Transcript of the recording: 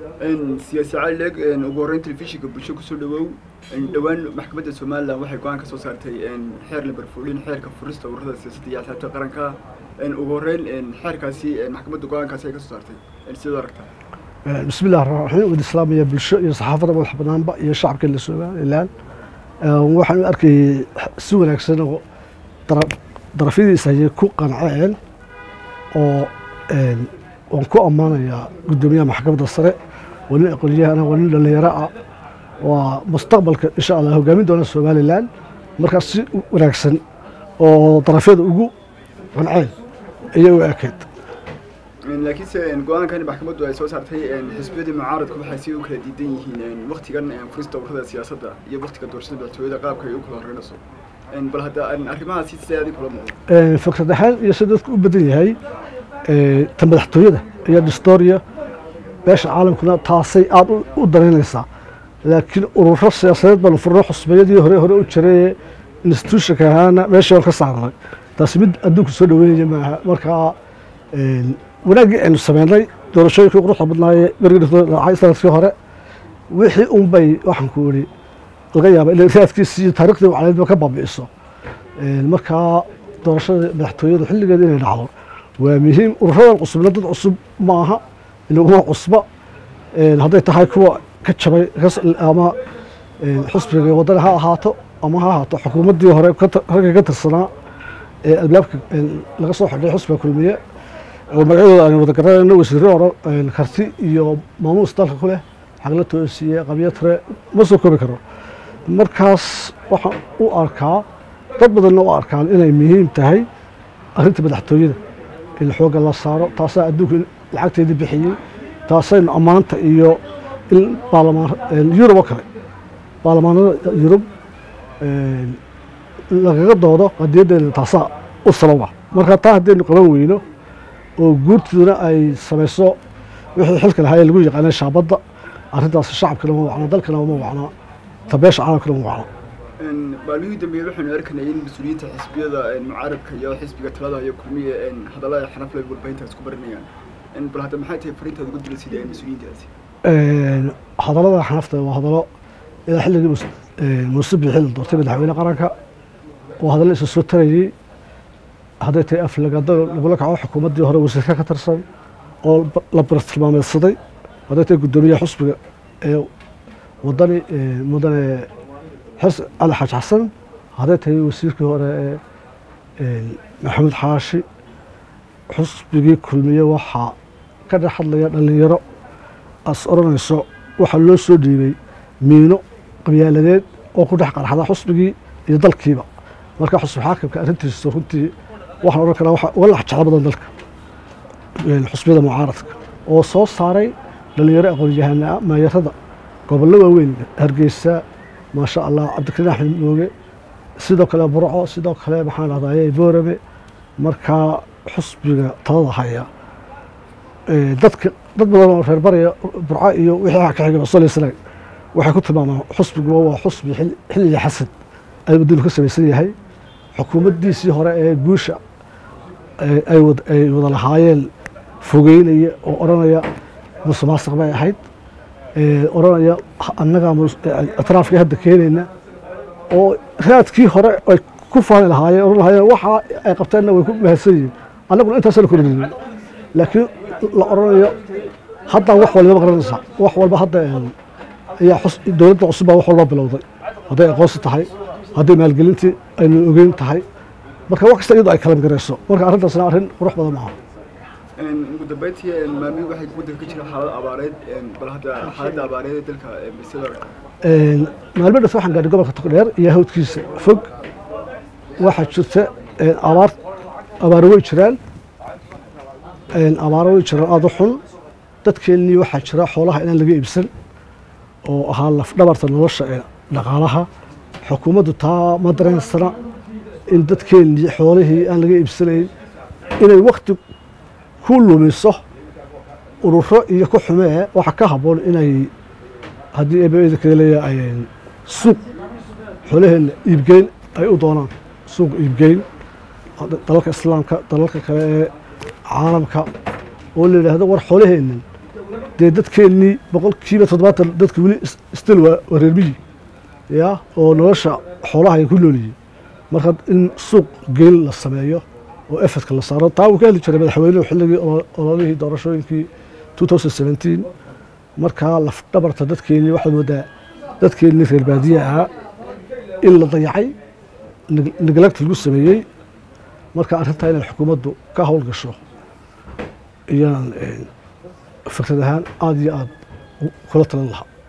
إن سياسي عالق إن وقارن تلفزيون بشكل كسر دوان محكمة السومال waxay go'aan ka soo saartay in xeer la barfuulin xeerka furista ururada siyaasadeed ee qaranka in ugu horeyn in xeerkaasi maxkamadda go'aankaasi ay ka soo saartay in sidoo aragta بسم الله الرحمن الرحيم والإسلامية بالشيء صحافة والحبنان بقى شعب كل السومال الآن وحنا أركي سوينا كسنة ضرفيدي سهي كو قنعين أو ونكو أمانة يا قدومية محكمة السرع ولن أقول لي أنا ولن اللي يرى ومستقبل إن شاء الله هو جميل دون السومال الآن مركز ونكسن وضرفيد وجو قنعين أيوة أكيد لكن إن قوان كان محكمة دول سوى صارتي إن حزبية المعارض كل حسي وكل ديدين إن وقت كان فرصة ورثة سياسة ده وقت كان دورشين بالتويدا قاب كيوكل الرئيس إن بلهذا إن أركبها سيد سيادي كل مو فكرة الحال يسدد بدني هاي تم التويدا هي الدستورية باش عالم كنا تعصي قدرنا نسا لكن أروح السياسات بالفروع حسبية دي هري وتشري نستوش كهانا ماشي وكسرنا تسميد أدوك سودوين جماعة مركا وناجي إنه سمعنا دورشين كي يروح بدنا برجع عايز في هراء وحي بي وحنكوري الغياب اللي ثلاث كيس تاريخي وعلى المكبب بيصو المكا دورشين محتويين وحل قاعدين يلعبوا ومهم ورفض القصب لا تقصب معها اللي هو قصبة هذا تحكوا كتشبه غسل أما حسب وضعها هاتو أما هاتو حكومة دي هراء كتر الصناعة البلاد الغسل حد حسب كل مية ومرحبا أنا متكرر إنه وسيرة الخرسي يوم مامو استالك كله حقله توسية قبيلة مصر كبكرة مركز وأركان تبدو إنه أركان إنه مهم تهي أنت بدحتويده الحوق الله صار تاسع أدوك العقد يدي بحيي تاسع أمانة إيو البرلمان اليورو وكره برلمان يوروب لقد ضوضة قد يد تاسع الصلوة مركز تهدي نقلون وينه وجودنا أي سمسو وحلك الهاي اللي يقول أنا شعبضة أريد الشعب كلام معنا ذلك كلام معنا تبيش عنا كلام معنا. إن بالوي دم يروحون يركنين مسؤولية حزبية المعارض كيا حزبية ثلاثة يكمية إن هذا لا يحنف له يقول بينته سكبرنيا إن بلهذا محيط فريت هذا قد جلسي ده مسؤولية هذه. هذا لا حنفته وهذا لا إلى حل المصيب يحل دورتي بدحوينا قرنك وهذا اللي سوتري هذا تأف لقدر نقول لك على حكومة دي هرب وسكة كترسل أو لبرت المام الصدي هذا تقدمية حسب وضني مدن حس على حاج حسن هذا تي وسيرك هو محمد حاشي حسب بيجي كل مية وحى كذا حد اللي يرى أسرنا السوق وحلو سودي مينو قبيلة أو كل حق هذا حسب بيجي يضل كيبا مركز حسب حاكم كأنت السوق waxaan oran karaa wala jecel badan dalka xusbiyada mucaaradka oo soo saaray dhalinyaro aqoon-yahano maayarada gobollo waaweyn Hargeysa ma sha Allah Cabdikariin Axmed Mooge sidoo kale Burco sidoo kale maxaan raadayay Boorame marka xusbiga talada haya dad badan oo reer bariya Burco iyo wixii ka xigay Soomaaliya waxay ku tilmaamaan xusbigu waa xusbi xilli xasan ay waddo ka samaysan yahay xukuumaddiisii hore ee guusha ay wada lahaayeen fogeynaya oo oranaya musuqmaasuq bay ahayd oranaya annaga atraafka hadda keenayna oo raadkii hore ay ku faani lahaayeen oran lahaayeen waxa ay qabteenna way ku mahadsan yihiin annaguna intaas la kordhinay laakiin la oranayo hadda wax walba qaranaysa wax walba hadda ayaa dowladda cusub wax walba bilowday haday aqoonsi tahay haday maalgelintii aynu ogeyn tahay marka wax kasta iyadoo ay kala garayso marka arrintaasna arrin qurux badan maaha ugu dambeyntii maami waxay ku dadka jira xaalad abaareed bal hadda xaaladda abaareed dalka bisada maalmada waxaan gaadhay gobolka Togdheer iyo hawdkiisa fog waxa jirta abaar way jiraan aad u xun dadkeenii waxa jira xoolaha inaan laga iibsan oo ahaa laf dhabarta nolosha dhaqaalaha xukuumaddu taa ma dareensana in dadkeenii xoolihii aan laga iibsanayn inay waqti ku lumiso ururo iyo ku xumee waxa ka haboon inay haddii eebada kale leeyahay suuq xoolaheena iibgeyn ay u doonaan suuq iibgeyn dalalka islaamka dalalka kale ee caalamka oo la yiraahdo war xoolaheena dee dadkeennii boqolkiiba 70 dadka weli still waa reer miyi ya oo nolosha xoolaha ay ku noolyihiin marka in suuq geel la sameeyo oo efadka la saaro taa uu ka heli jiray madaxweynuhu xilligii ololihii doorashooyinkii 2017 markaa laf dhabarta dadkeennii waxaad moodaa dadkeennii reer baadiye ahaa in la dayacay neglect lagu sameeyey marka arrintaa inay xukuumaddu ka hawl gasho iyaan fikrad ahaan aad iyo aad kula talin lahaa